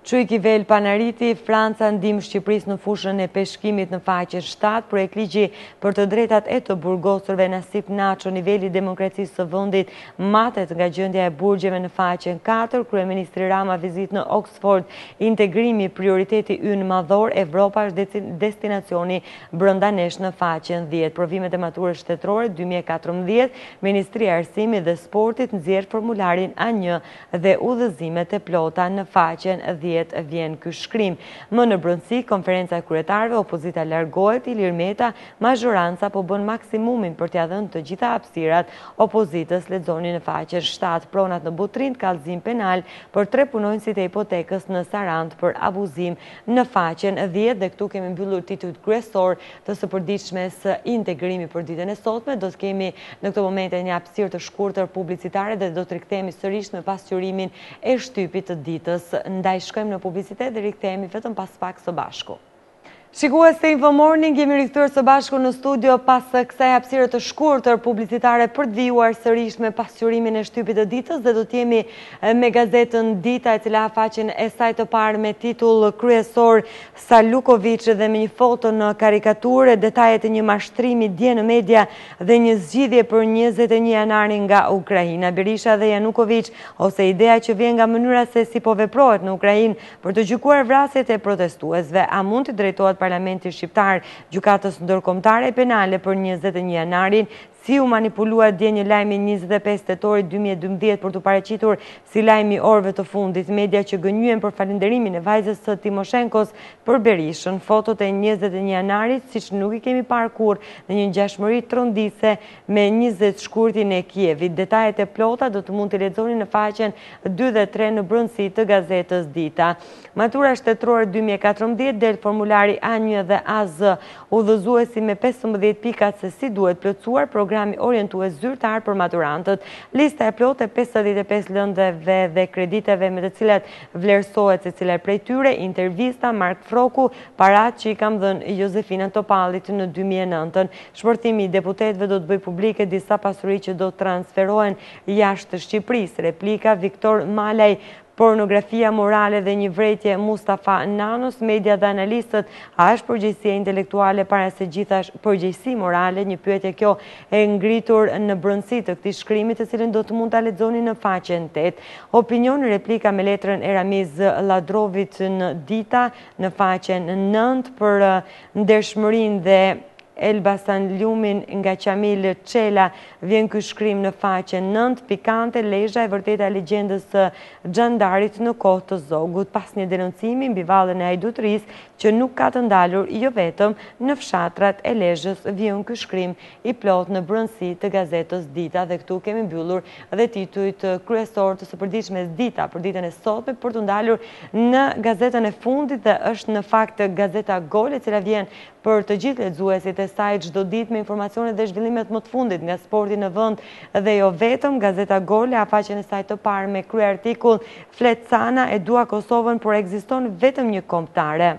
Vel Panariti, Franca ndihmë Shqipërisë në fushën e peshkimit në faqen 7, projekt ligji për të drejtat e të burgosurve Nasip Naço, niveli demokracisë së vendit matet nga gjendja e burgjeve në faqen 4, kryeministri Rama vizit në Oxford, integrimi prioriteti ynë madhor, Evropa është destinacioni brenda nesh në faqen 10. Provimet e maturës shtetërore 2014, Ministria e Arsimit dhe Sportit nxjerr formularin A1 dhe udhëzimet e plota në faqen 10. Vjen ky shkrim. Më në brendësi, konferenca e kryetarëve, opozita largohet, Ilir Meta, mazhoranca po bën maksimumin për t'ia dhënë të gjitha hapësirat opozitës, lexoni në faqen 7. Pronat në Butrind, kallëzim penal për 3 punonjësit e hipotekës në Sarand për abuzim në faqen 10 dhe këtu kemi mbyllur titujt kryesor të së përditshmes integrimi për ditën e sotme. Do të kemi në këtë moment një hapësirë të shkurtër publicitare dhe do të rikthehemi sërish me pasqyrimin e shtypit të ditës. Ndaj shkojmë në publicitet dhe rikthehemi vetëm pas pak së bashku. Shikues të Infomorning, jemi rikthyer së bashku në studio pas kësaj hapësire të shkurtër publicitare për të vijuar sërish me pasqyrimin e shtypit të ditës dhe do të jemi me gazetën Dita, e cila ha faqen e saj të parë me titull kryesor Salukovic dhe me një foto në karikaturë, detajet e një mashtrimi dje në media dhe një zgjidhje për 21 janarin nga Ukraina. Berisha dhe Janukovic, ose ideja që vjen nga mënyra se si po veprohet në Ukrainë për të gjykuar vrasjet e protestuesve, a mund të drejtohet Parlamenti Shqiptar gjykatës ndërkombëtare penale për 21 janarin, si u manipulua dje një lajmi 25 tetorit 2012 për të paraqitur si lajmi orëve të fundit. Media që gënjyen për falënderimin e vajzës së Timoshenkos për Berishën, fotot e 21 janarit, siç nuk i kemi parë kurrë në një ngjashmëri trondise me 20 shkurtin e Kievit. Detajet e plota do të mund të lexoni në faqen 2 dhe 3 në brendësi të gazetës Dita. Matura shtetërore 2014 del formulari A1 dhe AZ, udhëzuesi me 15 pikat se si duhet plotësuar programi orientues zyrtar për maturantët. Lista e plotë e 55 lëndëve dhe krediteve me të cilat vlerësohet secila prej tyre, intervista Mark Froku, parat që i kam dhënë Josefina Topallit në 2009. Shpërthimi i deputetëve do të bëjë publike disa pasuri që do të transferohen jashtë Shqipërisë. Replika Viktor Malaj, pornografia morale dhe një vrejtje Mustafa Nanos, media dhe analistët, a është përgjegjësia intelektuale para se gjithash përgjegjësi morale, një pyetje kjo e ngritur në brendësi të këtij shkrimi, të cilën do të mund ta lexoni në faqen 8. Opinion, replika me letrën e Ramiz Ladrovit në Dita në faqen 9 për ndershmërinë dhe Elbasan Lumin nga Qamil Qela, vjen ky shkrim në faqen 9, pikante lezha e vërteta e legjendës së xhandarit në kohë të zogut, pas një denoncimi mbi vallën e Ajdutrisë që nuk ka të ndalur jo vetëm në fshatrat e Lezhës, vjen ky shkrim i plot në brendësi të gazetës Dita dhe këtu kemi mbyllur dhe titujt kryesor të së përditshmes Dita për ditën e sotme për të ndalur në gazetën e fundit dhe është në fakt gazeta Gol, e cila vjen për të gjithë lexuesit e saj çdo ditë me informacionet dhe zhvillimet më të fundit nga sporti në vend dhe jo vetëm. Gazeta Gol ha faqen e saj të parë me kryeartikull Fletcana e dua Kosovën, por ekziston vetëm një kombëtare.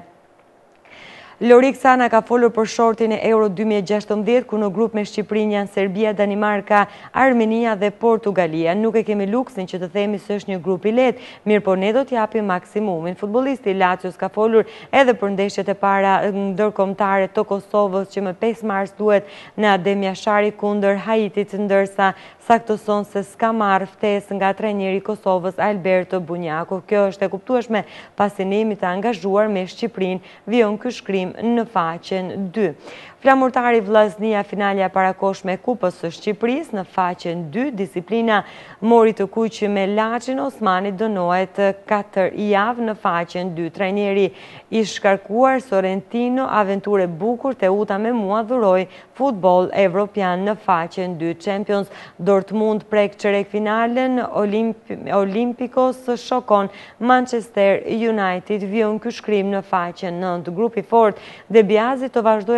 Lorik Sana ka folur për shortin e Euro 2016, ku në grup me Shqipërinë janë Serbia, Danimarka, Armenia dhe Portugalia. Nuk e kemi luksin që të themi se është një grup i lehtë, mirë po ne do t'japim maksimumin. Futbollisti i Lazios ka folur edhe për ndeshjet e para ndërkombëtare të Kosovës që më 5 mars duhet në Adem Jashari kundër Haitit, ndërsa saktëson se s'ka marrë ftesë nga trajneri i Kosovës Alberto Bunjaku. Kjo është e kuptueshme pasi ne jemi të angazhuar me Shqipërinë, vjen ky shkrim në faqen 2. Flamurtari Vllaznia, finalja parakoshme e Kupës së Shqipërisë në faqen 2, disiplina mori të kuq me Laçin, Osmani dënohet 4 javë në faqen 2. Trajneri i shkarkuar Sorrentino, aventure bukur, Teuta me mua dhuroi futboll evropian në faqen 2. Champions Dortmund prek çerek finalen, Olimpikos shokon Manchester United, vjen ky shkrim në faqen 9. Grupi fort De Biasi të vazhdoi edhe pas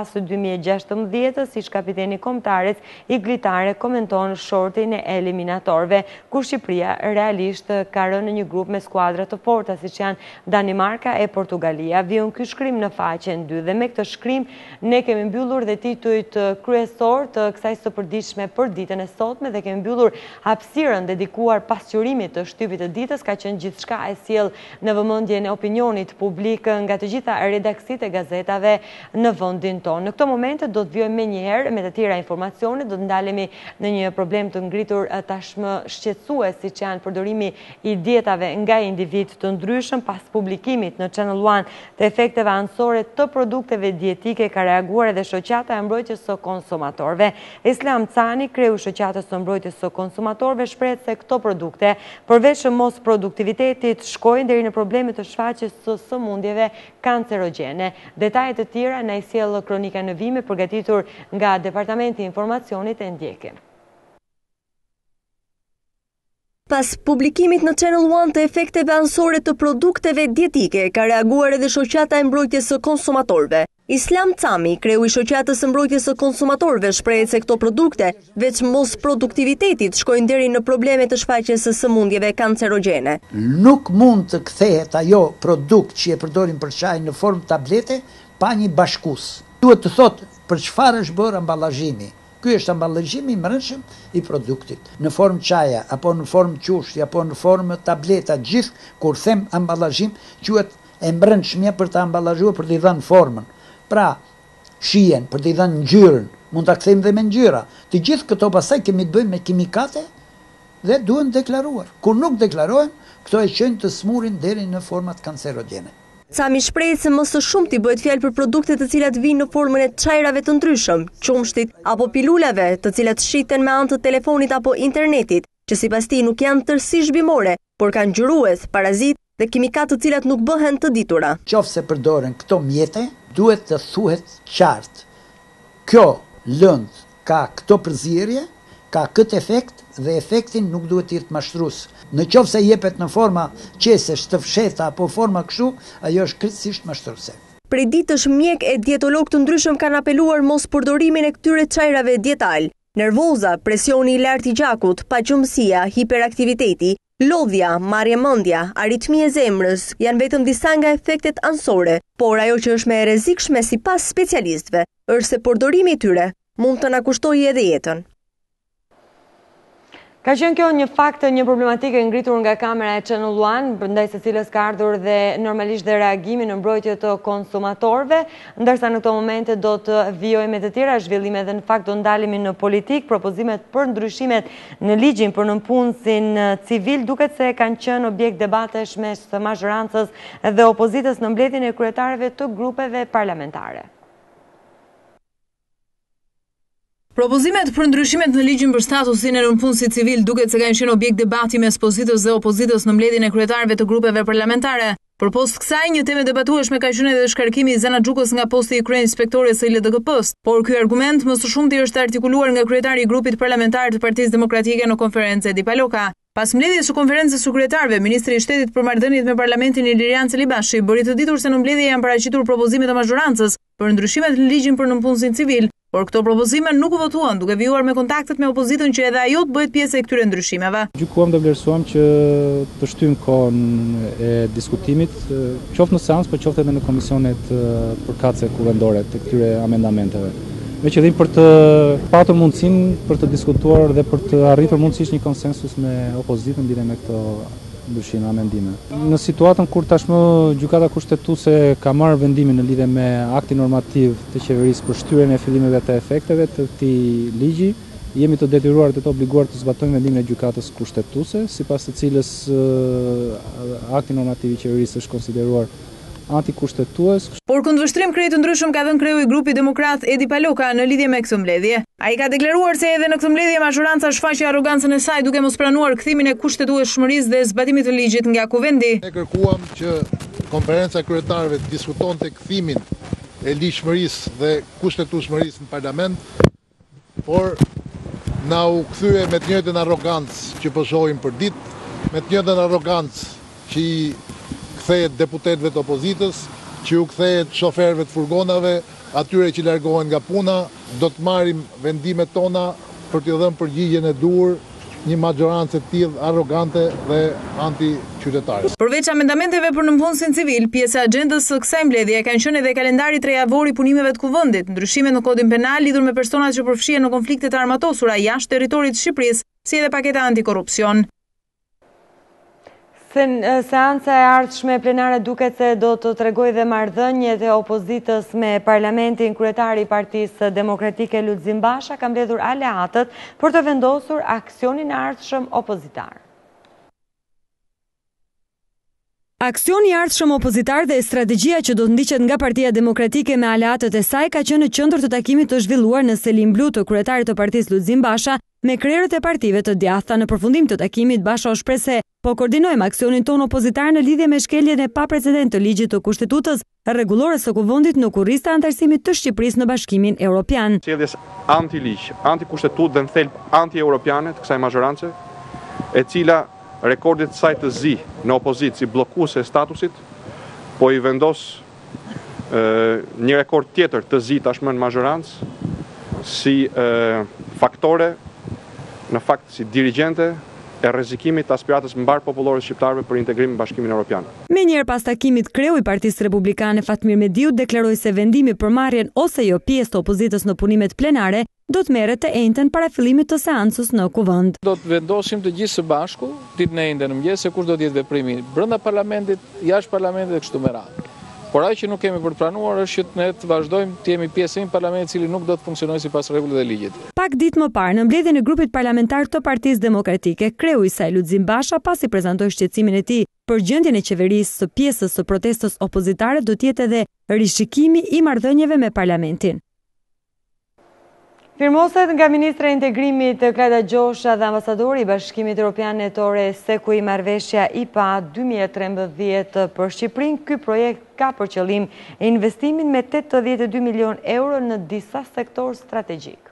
pas të 2016, siç kapiteni kombëtares i Glitare komenton shortin e eliminatorëve, ku Shqipëria realisht ka rënë në një grup me skuadra të forta, siç janë Danimarka e Portugalia. Vion ky shkrim në faqen 2 dhe me këtë shkrim ne kemi mbyllur dhe titujt kryesor të kësaj së përditshme për ditën e sotme dhe kemi mbyllur hapësirën dedikuar pasqyrimit të shtypit të ditës, ka qenë gjithçka e sjell në vëmendjen e opinionit publik nga të gjitha redaksitë e gazetave në vendin tonë. Në këtë moment do të vjojmë menjëherë me të tjera informacione, do të ndalemi në një problem të ngritur tashmë shqetësues, siç janë përdorimi i dietave nga individ të ndryshëm pas publikimit në Channel One të efekteve anësore të produkteve dietike. Ka reaguar edhe shoqata e mbrojtjes së konsumatorëve. Islam Cani, kreu shoqatës së mbrojtjes së konsumatorëve, shpreh se këto produkte, përveç mos produktivitetit, shkojnë deri në probleme të shfaqjes së sëmundjeve kancerogjene. Detajet të tjera na i sjell kronika në vime përgatitur nga Departamenti i Informacionit e Ndjekim. Pas publikimit në Channel One të efekteve anësore të produkteve dietike, ka reaguar edhe shoqata e mbrojtjes së konsumatorëve. Islam Cami, kreu i shoqatës së mbrojtjes së konsumatorëve, shpreh se këto produkte, veç mos produktivitetit, shkojnë deri në probleme të shfaqjes së sëmundjeve kancerogjene. Nuk mund të kthehet ajo produkt që e përdorim për çaj në formë tablete pa një bashkues. Duhet të thotë për çfarë është bërë amballazhimi. Ky është amballazhimi i brendshëm i produktit. Në formë çaja, apo në formë qushti, apo në formë tableta, gjithë kur them amballazhim, quhet e brendshmja për të amballazhuar, për t'i dhënë formën. Pra, shijen, për t'i dhënë ngjyrën, mund ta kthejmë dhe me ngjyra. Të gjithë këto pastaj kemi të bëjmë me kimikate dhe duhen deklaruar. Kur nuk deklarohen, këto e çojnë të smurin deri në format kancerogjene. Cami shpreh se më së shumti bëhet fjalë për produkte të cilat vijnë në formën e çajrave të ndryshëm, qumshtit apo pilulave, të cilat shiten me anë të telefonit apo internetit, që sipas tij nuk janë tërësisht bimore, por kanë ngjyrues, parazit dhe kimikat të cilat nuk bëhen të ditura. Qofse përdoren këto mjete, duhet të thuhet qartë. Kjo lëndë ka këto përzierje, ka këtë efekt dhe efektin nuk duhet të jetë mashtrues. Në qoftë se jepet në forma qesesh të fshehta apo forma kështu, ajo është krejtësisht mashtruese. Prej ditësh mjek e dietolog të ndryshëm kanë apeluar mos përdorimin e këtyre çajrave dietal. Nervoza, presioni i lartë i gjakut, paqëmësia, hiperaktiviteti, lodhja, marrjemendja, aritmi e zemrës janë vetëm disa nga efektet anësore, por ajo që është më e rrezikshme sipas specialistëve është se përdorimi i tyre mund të na kushtojë edhe jetën. Ka qenë kjo një fakt, një problematike ngritur nga kamera e Channel One, ndaj së cilës ka ardhur dhe normalisht dhe reagimi në mbrojtje të konsumatorëve, ndërsa në këto momente do të vijojmë me të tjera zhvillime dhe në fakt do ndalemi në politik. Propozimet për ndryshimet në ligjin për nënpunësin civil duket se kanë qenë objekt debatesh mes mazhorancës dhe opozitës në mbledhjen e kryetarëve të grupeve parlamentare. Propozimet për ndryshimet në ligjin për statusin e nënpunësit civil duket se kanë qenë objekt debati mes pozitës dhe opozitës në mbledhjen e kryetarëve të grupeve parlamentare. Përpost kësaj, një temë debatueshme ka qenë edhe shkarkimi i Zana Xhukës nga posti i kryeinspektores së LDK-s, por ky argument më së shumti është artikuluar nga kryetari i grupit parlamentar të Partisë Demokratike në konferencë Edi Paloka. Pas mbledhjes së konferencës së kryetarëve, ministri i Shtetit për marrëdhëniet me parlamentin Ilirian Celibashi bëri të ditur se në mbledhje janë paraqitur propozime të mazhorancës për ndryshimet në ligjin për nënpunësin civil, por këto propozime nuk u votuan, duke vijuar me kontaktet me opozitën që edhe ajo të bëhet pjesë e këtyre ndryshimeve. Gjykuam dhe vlerësuam që të shtyjmë kohën e diskutimit, qoftë në seancë, por qoftë edhe në komisionet përkatëse kuvendore të këtyre amendamenteve. Me qëllim për të patur mundësinë për të diskutuar dhe për të arritur mundësisht një konsensus me opozitën lidhur me këto ndryshime, amendime. Në situatën kur tashmë gjykata kushtetuese ka marrë vendimin në lidhje me aktin normativ të qeverisë për shtyrjen e fillimeve të efekteve të këtij ligji, jemi të detyruar dhe të obliguar të zbatojmë vendimin e gjykatës kushtetuese, sipas të cilës akti normativ i qeverisë është konsideruar antikushtetues. Por kundërshtrim krejt të ndryshëm ka dhënë kreu i grupit demokrat Edi Paloka në lidhje me këtë mbledhje. Ai ka deklaruar se edhe në këtë mbledhje mazhoranca shfaqi arrogancën e saj duke mos pranuar kthimin e kushtetueshmërisë dhe zbatimit të ligjit nga kuvendi. Ne kërkuam që konferenca e kryetarëve të diskutonte kthimin e ligjshmërisë dhe kushtetueshmërisë në parlament, por na u kthye me të njëjtën arrogancë që po shohim për ditë, me të njëjtën arrogancë që i kthehet deputetëve të opozitës, që u kthehet shoferëve të furgonave, atyre që largohen nga puna, do të marrim vendimet tona për t'i dhënë përgjigjen e duhur një majorancë të tillë arrogante dhe anti-qytetare. Përveç amendamenteve për nënpunësin civil, pjesë e agjendës së kësaj mbledhje kanë qenë edhe kalendari trejavor i punimeve të kuvendit, ndryshimet në kodin penal lidhur me personat që përfshihen në konflikte të armatosura jashtë territorit të Shqipërisë, si edhe paketa antikorrupsion. Seanca e ardhshme plenare duket se do të tregoj dhe marrëdhëniet e opozitës me parlamentin. Kryetari i Partisë Demokratike Lulzim Basha ka mbledhur aleatët për të vendosur aksionin e ardhshëm opozitar. Aksioni i ardhshëm opozitar dhe strategjia që do të ndiqet nga Partia Demokratike me aleatët e saj ka qenë në qendër të takimit të zhvilluar në Selim Blu të kryetarit të partisë Lulzim Basha me krerët e partive të djathta. Në përfundim të takimit, Basha u shpreh se po koordinojmë aksionin ton opozitar në lidhje me shkeljen e paprecedent të ligjit të Kushtetutës rregullore së kuvendit në kurrizë të anëtarësimit të Shqipërisë në Bashkimin Evropian. Sjelljes anti-ligj, anti-kushtetutë dhe në thelb anti-europiane të kësaj mazhorance, e cila rekordit të saj të zi në opozitë si bllokuese e statusit, po i vendos një rekord tjetër të zi tashmë në mazhorancë si faktore, në fakt si dirigjente e rrezikimit të aspiratës mbar popullore shqiptarëve për integrim në Bashkimin Evropian. Me njëherë pas takimit, kreu i Partisë Republikane Fatmir Mediu deklaroi se vendimi për marrjen ose jo pjesë të opozitës në punimet plenare do të merret të njëjtën para fillimit të seancës në kuvend. Do të vendosim të gjithë së bashku ditën e njëjtën në mëngjes se kush do të jetë veprimi brenda parlamentit, jashtë parlamentit dhe kështu me radhë. Por ajo që nuk kemi për të pranuar është që ne të vazhdojmë të jemi pjesë e një parlamenti i cili nuk do të funksionojë sipas rregullave dhe ligjit. Pak ditë më parë, në mbledhjen e grupit parlamentar të Partisë Demokratike, kreu i saj Lulzim Basha pasi prezantoi shqetësimin e tij për gjendjen e qeverisë së pjesës së protestës opozitare, do të jetë edhe rishikimi i marrëdhënieve me parlamentin. Firmoset nga Ministra e Integrimit Qelia Gjosha dhe ambasadori i Bashkimit Evropian Netore Seku i marrëveshja IPA 2013 për Shqipërinë. Ky projekt ka për qëllim investimin me 82 milion euro në disa sektor strategjik.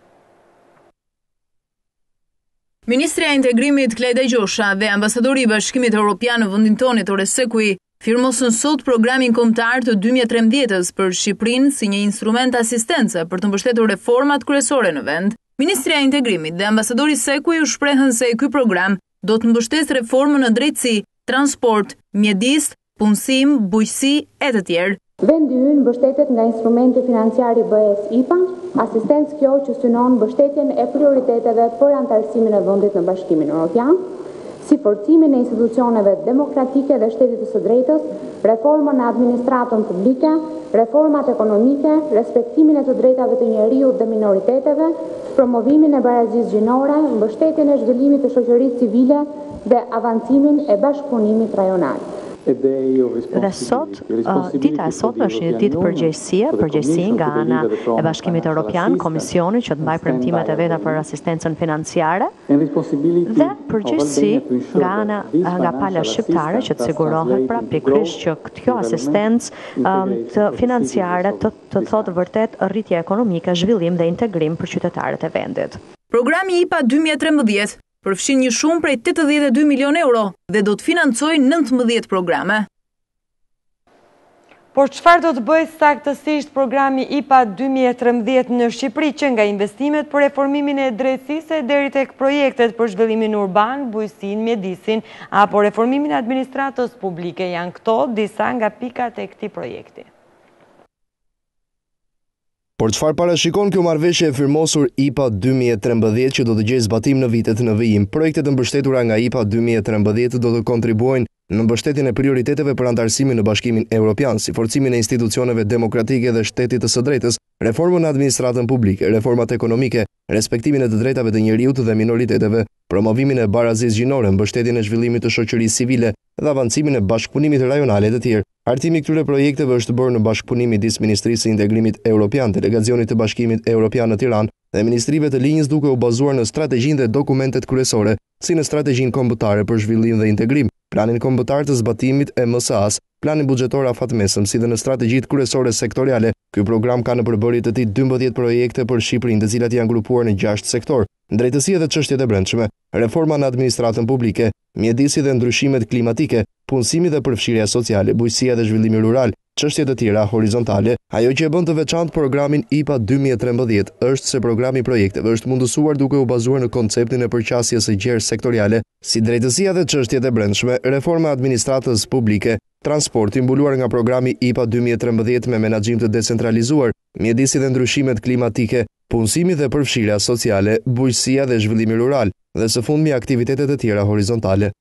Ministria e Integrimit Qelia Gjosha dhe ambasadori i Bashkimit Evropian në vendin tonë Netore Seku firmosën sot programin kombëtar të 2013 për Shqipërinë si një instrument asistence për të mbështetur reformat kryesore në vend. Ministria e Integrimit dhe ambasadori Seku u shprehën se ky program do të mbështetë reformën në drejtësi, transport, mjedis, punësim, bujqësi e të tjerë. Vendi ynë mbështetet nga instrumenti financiar i BE-s IPA, asistencë kjo që synon mbështetjen e prioriteteve për anëtarësimin e vendit në Bashkimin Evropian, si forcimin e institucioneve demokratike dhe shtetit të së drejtës, reformën në administratën publike, reformat ekonomike, respektimin e të drejtave të njeriut dhe minoriteteve, promovimin e barazisë gjinore, mbështetjen e zhvillimit të shoqërisë civile dhe avancimin e bashkëpunimit rajonal. Dhe sot, dita e sotme është një ditë përgjegjësie nga ana e Bashkimit Evropian, Komisioni që të mbaj premtimet e veta për asistencën financiare dhe përgjegjësi nga pala shqiptare që të sigurohet pra pikërisht që kjo asistencë të financiare të thotë vërtet rritje ekonomike, zhvillim dhe integrim për qytetarët e vendit. Programi IPA 2013 përfshin një shumë prej 82 milion euro dhe do të financojë 19 programe. Por çfarë do të bëjë saktësisht programi IPA 2013 në Shqipëri, që nga investimet për reformimin e drejtësisë deri tek projektet për zhvillimin urban, bujqësinë, mjedisin apo reformimin e administratës publike, janë këto disa nga pikat e këtij projekti. Por çfarë parashikon kjo marrëveshje e firmosur IPA 2013 që do të gjejë zbatim në vitet në vijim? Projektet e mbështetura nga IPA 2013 do të kontribuojnë në mbështetjen e prioriteteve për anëtarësimin në Bashkimin Evropian, si forcimin e institucioneve demokratike dhe shtetit të së drejtës, reformën në administratën publike, reformat ekonomike, respektimin e të drejtave të njeriut dhe minoriteteve, promovimin e barazisë gjinore, mbështetjen e zhvillimit të shoqërisë civile dhe avancimin e bashkëpunimit rajonal e të tjerë. Artimi i këtyre projekteve është bërë në bashkëpunim midis Ministrisë së Integrimit Evropian, Delegacionit të Bashkimit Evropian në Tiranë dhe ministrive të linjës, duke u bazuar në strategjinë dhe dokumentet kryesore, si në strategjinë kombëtare për zhvillim dhe integrim, planin kombëtar të zbatimit e MSA-s, planin buxhetor afatmesëm, si dhe në strategjitë kryesore sektoriale. Ky program ka në përbërje të tij 12 projekte për Shqipërinë, të cilat janë grupuar në 6 sektor: drejtësia dhe çështjet e brendshme, reforma në administratën publike, mjedisi dhe ndryshimet klimatike, punësimi dhe përfshirja sociale, bujqësia dhe zhvillimi rural, çështje të tjera horizontale. Ajo që e bën të veçantë programin IPA 2013 është se programi i projekteve është mundësuar duke u bazuar në konceptin e përqasjes së gjerë sektoriale, si drejtësia dhe çështjet e brendshme, reforma e administratës publike, transporti mbuluar nga programi IPA 2013 me menaxhim të decentralizuar, mjedisi dhe ndryshimet klimatike, punësimi dhe përfshirja sociale, bujqësia dhe zhvillimi rural, dhe së fundmi aktivitetet e tjera horizontale.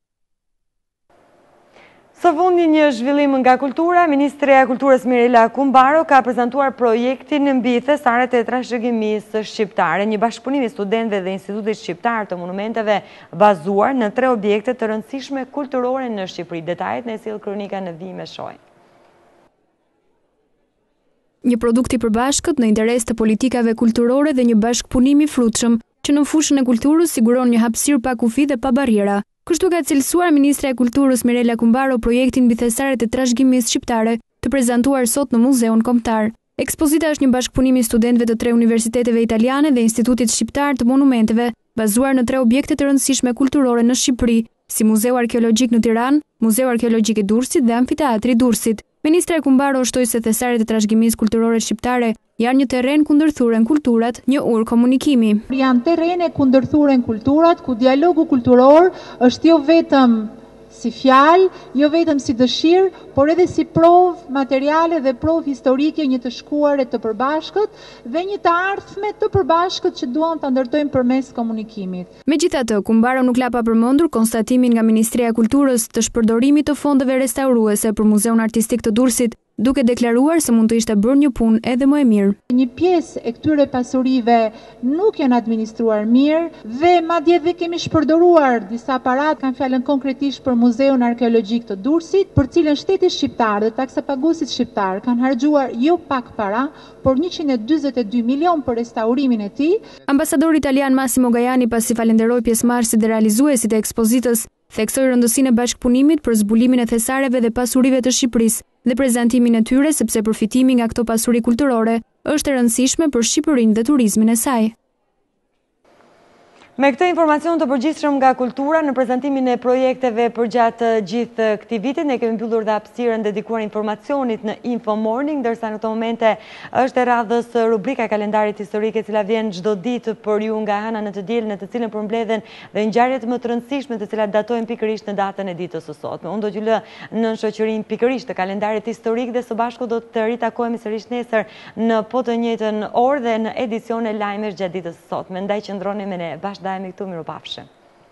Së fundi një zhvillim nga kultura, Ministreja e Kulturës Mirela Kumbaro ka prezantuar projektin mbi thesaret e trashëgimisë shqiptare, një bashkëpunim i studentëve dhe Institutit Shqiptar të Monumenteve bazuar në 3 objekte të rëndësishme kulturore në Shqipëri. Detajet në sjell kronika në vijim me shoj. Një produkt i përbashkët në interes të politikave kulturore dhe një bashkëpunim i frutshëm që në fushën e kulturës siguron një hapësirë pa kufi dhe pa barriera. Kështu ka cilësuar Ministra e Kulturës Mirela Kumbaro projektin mbi thesaret e trashëgimisë shqiptare të prezantuar sot në Muzeun Kombëtar. Ekspozita është një bashkëpunim i studentëve të 3 universiteteve italiane dhe Institutit Shqiptar të Monumenteve, bazuar në 3 objekte të rëndësishme kulturore në Shqipëri, si Muzeu Arkeologjik në Tiranë, Muzeu Arkeologjik i Durrësit dhe Amfiteatri i Durrësit. Ministra e Kumbaro shtoi se thesaret e trashëgimisë kulturore shqiptare janë një terren ku ndërthuren kulturat, një urë komunikimi. Janë terrene ku ndërthuren kulturat, ku dialogu kulturor është jo vetëm si fjalë, jo vetëm si dëshirë, por edhe si provë materiale dhe provë historike një të shkuare të përbashkët dhe një të ardhme të përbashkët që duan të ndërtojmë përmes komunikimit. Megjithatë, Kumbaro nuk la pa përmendur konstatimin nga Ministria e Kulturës të shpërdorimit të fondeve restauruese për Muzeun Artistik të Durrësit, duke deklaruar se mund të ishte bërë një punë edhe më e mirë. Një pjesë e këtyre pasurive nuk janë administruar mirë dhe madje edhe kemi shpërdoruar disa parat, kanë fjalën konkretisht për Muzeun Arkeologjik të Durrësit, për cilën shteti shqiptar dhe taksapaguesit shqiptar kanë harxuar jo pak para, por 142 milion për restaurimin e tij. Ambasadori italian Massimo Gajani pasi falenderoi pjesëmarrësit dhe realizuesit e ekspozitës, theksoi rëndësinë e bashkëpunimit për zbulimin e thesareve dhe pasurive të Shqipërisë dhe prezantimin e tyre sepse përfitimi nga këto pasuri kulturore është e rëndësishme për Shqipërinë dhe turizmin e saj. Me këtë informacion të përgjithshëm nga kultura në prezantimin e projekteve përgjatë gjithë këtij viti, ne kemi mbyllur dhe hapësirën dedikuar informacionit në Infomorning, ndërsa në këto momente është e radhës rubrika e kalendarit historik e cila vjen çdo ditë për ju nga Hana në të diel, në të cilën përmbledhen dhe ngjarjet më të rëndësishme të cilat datojnë pikërisht në datën e ditës së sotme. Unë do t'ju lë në shoqërinë pikërisht të kalendarit historik dhe së bashku do të ritakohemi sërish nesër në po të njëjtën orë dhe në edicione lajmesh gjatë ditës së sotme. Ndaj qëndroni me ne. Dajemi këtu, mirupafshim.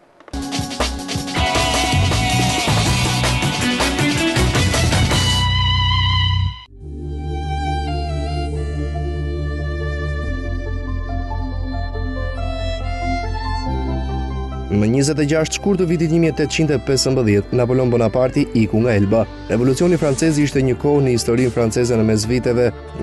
Më 26 shkurt të vitit 1815, Napoleon Bonaparte iku nga Elba. Revolucioni francez ishte një kohë në historinë franceze në mesviteve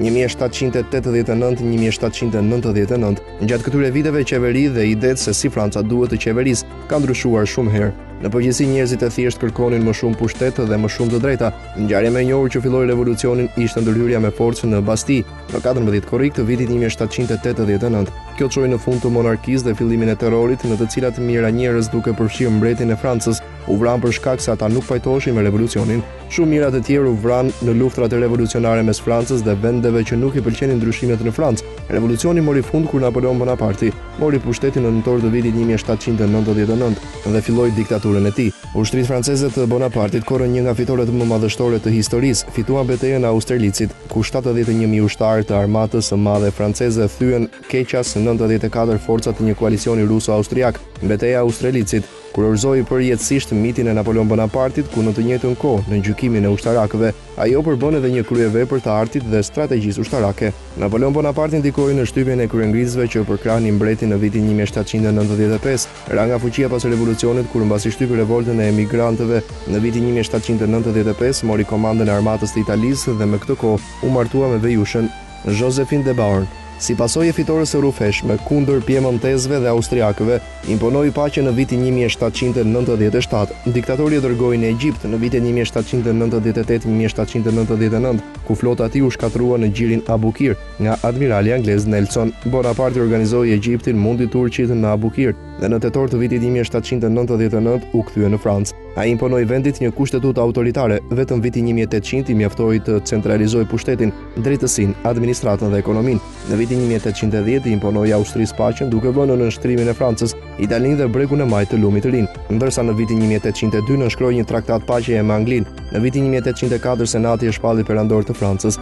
1789-1799. Gjatë këtyre viteve qeveri dhe idetë se si Franca duhet të qeverisë ka ndryshuar shumë herë. Në përgjithësi njerëzit e thjesht kërkonin më shumë pushtet dhe më shumë të drejta. Ngjarja më e njohur që filloi revolucionin ishte ndërhyrja me forcë në Bastille në 14 korrik të vitit 1789. Kjo çoi në fund të monarkisë dhe fillimin e terrorit, në të cilat mijëra njerëz duke përfshirë mbretin e Francës u vranë për shkak se ata nuk pajtoheshin me revolucionin. Shumë mijëra të tjerë u vranë në luftrat e revolucionare mes Francës dhe vendeve që nuk i pëlqenin ndryshimet në Francë. Revolucioni mori fund kur Napoleon Bonaparte mori pushtetin në nëntor të vitit 1799 dhe filloi diktaturën e tij. Ushtrisë franceze të Bonapartit korën një nga fitoret më madhështore të historisë, fituan betejën e Austerlicit, ku 71.000 ushtarë të armatës së madhe franceze thyen keqas 94 forcat të një koalicioni ruso-austriak. Beteja e Austerlicit kurorëzoi përjetësisht mitin e Napoleon Bonapartit, ku në të njëjtën kohë në gjykimin e ushtarakëve ajo përbën edhe një kryevepër të artit dhe strategjisë ushtarake. Napoleon Bonaparte ndikoi në shtypjen e kryengrizëve që përkrahnin mbretin në vitin 1795. Ra nga fuqia pas revolucionit, kur mbasi shtypi revoltën e emigrantëve në vitin 1795, mori komandën e armatës të Italisë dhe me këtë kohë u martua me vejushën Josephine de Beauharnais. Si pasojë fitores së rrufeshme kundër piemontezëve dhe austriakëve, imponoi paqen në vitin 1797. Diktatori e dërgoi në Egjipt në vitin 1798-1799, ku flota e tij u shkatrua në gjirin Abukir nga admirali anglez Nelson. Bonaparte organizoi Egjiptin mundi turqit në Abukir dhe në tetor të vitit 1799 u kthye në Francë. Ai imponoi vendit një kushtetutë autoritare, vetëm viti 1800 i mjaftoi të centralizojë pushtetin, drejtësinë, administratën dhe ekonominë. Në vitin 1810 i imponoi Austrisë paqen duke vënë në nënshtrimin e Francës, Italinë dhe bregun e majtë të lumit të Rin, ndërsa në vitin 1802 nënshkroi një traktat paqeje me Anglinë. Në vitin 1804 Senati e shpalli perandor të Francës.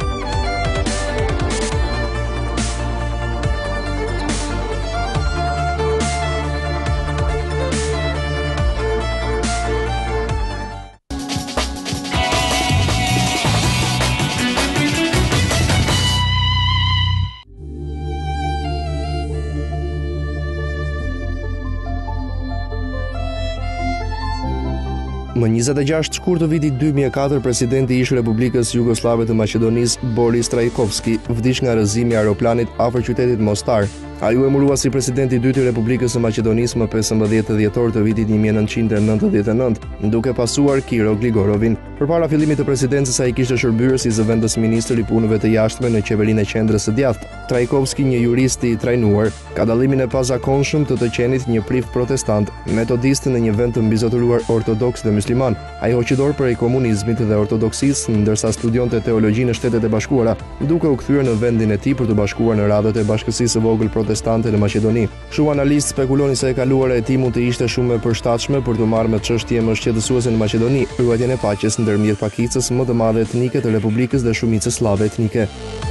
Më 26 shkurt të vitit 2004, presidenti ish Republikës Jugoslave të Maqedonisë, Boris Trajkovski, vdiq nga rrëzimi i aeroplanit afër qytetit Mostar. Ai u emërua si presidenti i dytë i Republikës së Maqedonisë më 15 dhjetor të vitit 1999, duke pasuar Kiro Gligorovin. Përpara fillimit të presidencës ai kishte shërbyer si zëvendës ministër i punëve të jashtme në qeverinë e qendrës së djathtë. Trajkovski, një jurist i trajnuar, ka dallimin e pazakonshëm të qenit një prift protestant, metodist në një vend të mbizotëruar ortodoks dhe musliman. Ai hoqëdor prej komunizmit dhe ortodoksisë, ndërsa studionte teologji në Shtetet e Bashkuara, duke u kthyer në vendin e tij për të bashkuar në radhët e Bashkësisë së Vogël Protestante në Maqedoni. Kështu analistë spekuloni se e kaluara e tij mund të ishte shumë e përshtatshme për të marrë me çështje më shqetësuese në Maqedoni, ruajtjen e paqes ndërmjet pakicës më të madhe etnike të Republikës dhe shumicës slave etnike.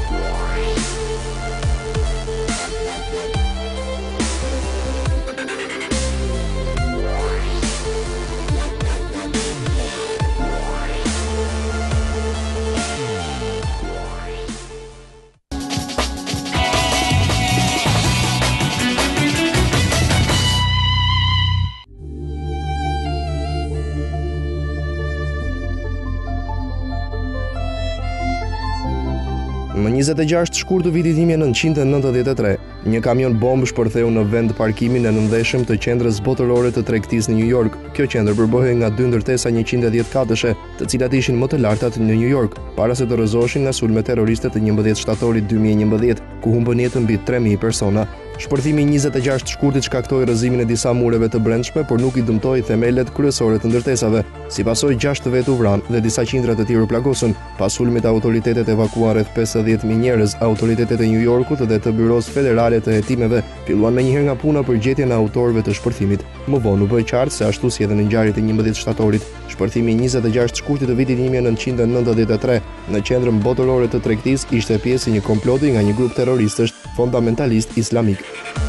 Më 26 shkurt të vitit 1993, një kamion bombë shpërtheu në vend parkimin e nëndeshëm të qendrës botërore të tregtisë në New York. Kjo qendër përbohej nga 2 ndërtesa 110 katëshe, të cilat ishin më të lartat në New York, para se të rrëzoheshin nga sulmet terroriste të 11 shtatorit 2011, ku humbën jetën mbi 3000 persona. Shpërthimi i 26 shkurtit shkaktoi rrëzimin e disa mureve të brendshme, por nuk i dëmtoi themelet kryesore të ndërtesave. Si pasojë 6 vetë u vranë dhe disa qindra të tjerë u plagosën. Pas sulmit autoritetet evakuan rreth 50.000 njerëz. Autoritetet e New Yorkut dhe të byros federale të hetimeve filluan menjëherë nga puna për gjetjen e autorëve të shpërthimit. Më vonë u bë qartë se ashtu si edhe në ngjarjet e 11 shtatorit, shpërthimi i 26 shkurtit të vitit 1993 në qendrën botërore të tregtisë ishte pjesë e një komploti nga një grup terroristësh fundamentalist islamik.